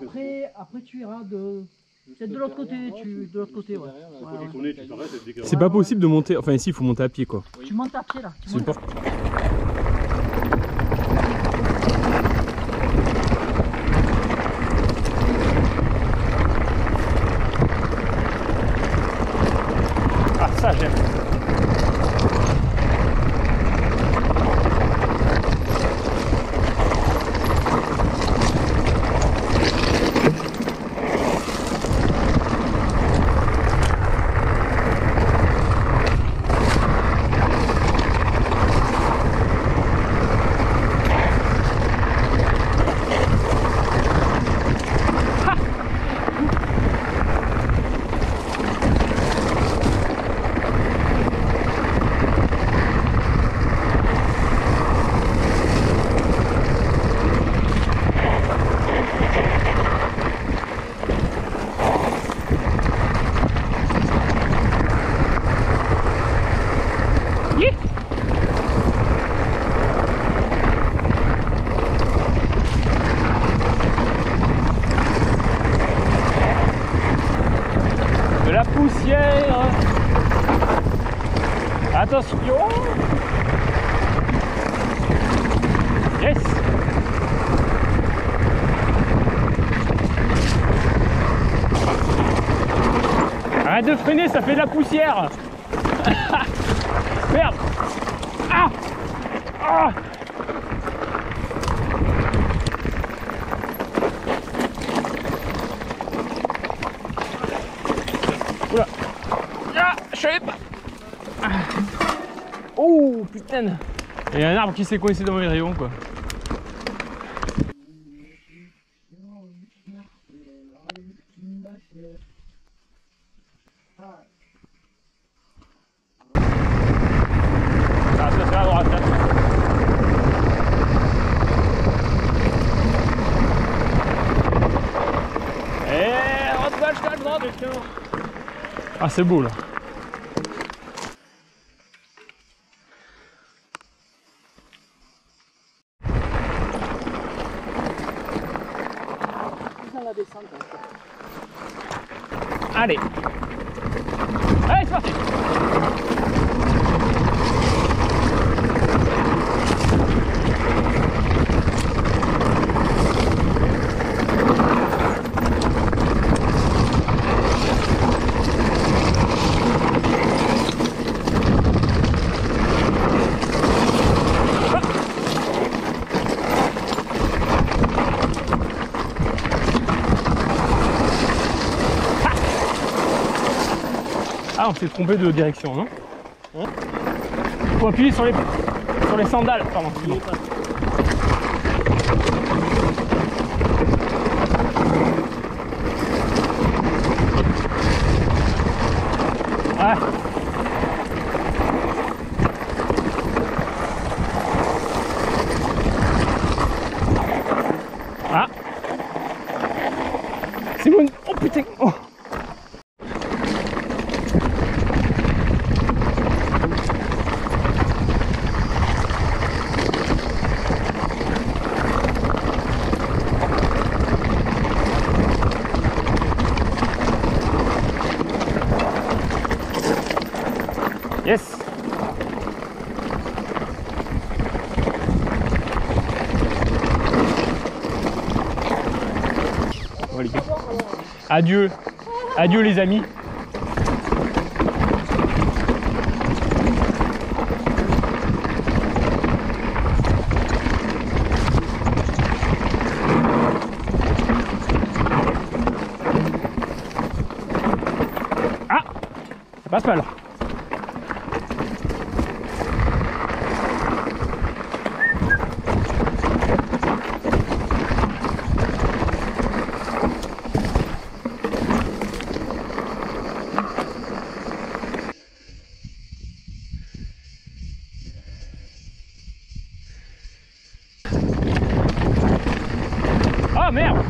après tu iras de... Peut-être de l'autre côté, de l'autre côté, ouais. C'est pas possible de monter, enfin ici il faut monter à pied quoi. Tu montes à pied là. Ah ça j'aime. De la poussière. Attention. Yes. Arrête de freiner, ça fait de la poussière. Merde. Ah. Ah. Oula. Ah, je savais pas. Ah. Oh putain. Il y a un arbre qui s'est coincé dans mes rayons quoi. Ah, ça c'est à droite là. Et retrouve à droite. Ah c'est beau là. Allez. Allez c'est parti. Ah, on s'est trompé de direction, non? Hein? Faut appuyer sur les sandales, pardon. Ah. Ah. C'est bon. Oh putain. Oh. Yes. Oh, les gars. Adieu. Adieu les amis. Ah, ça passe mal. Ah merde!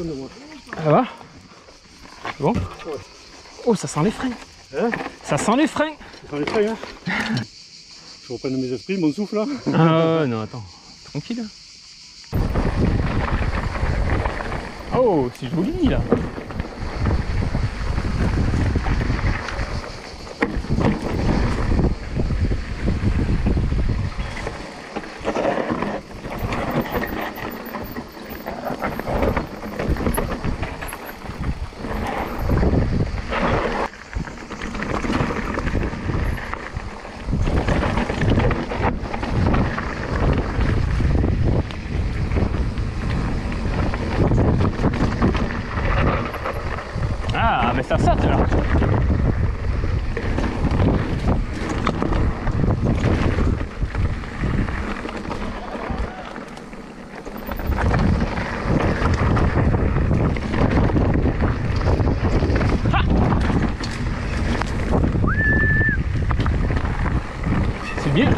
de moi. Ça va? C'est bon? Ouais. Oh, ça sent les freins. Hein? Ça sent les freins. Ça sent les freins, hein? Je reprends mes esprits, mon souffle là. Ah non, attends. Tranquille. Oh, c'est joli là. Ah, mais ça saute là. Ah, c'est bien.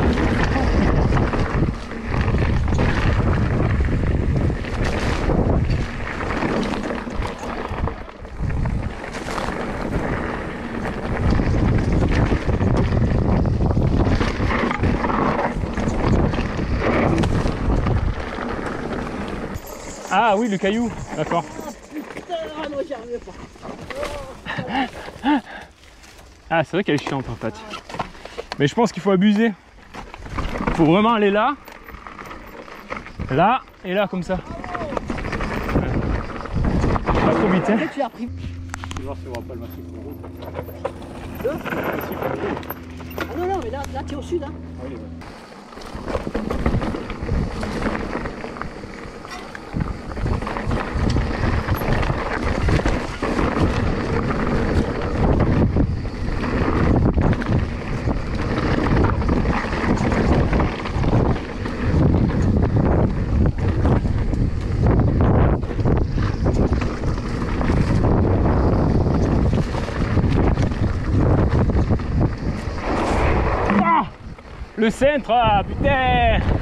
Ah oui, le caillou, d'accord. Putain, moi j'y arrive pas. Ah, c'est vrai qu'elle est chiante en fait. Mais je pense qu'il faut abuser. Il faut vraiment aller là, là et là comme ça. Pas trop vite, hein. Tu as pris. Tu vois si on va pas le massif pour route. Deux. Ah non, non, mais là tu es au sud. Hein. Ah oui, ouais. Le centre, ah putain.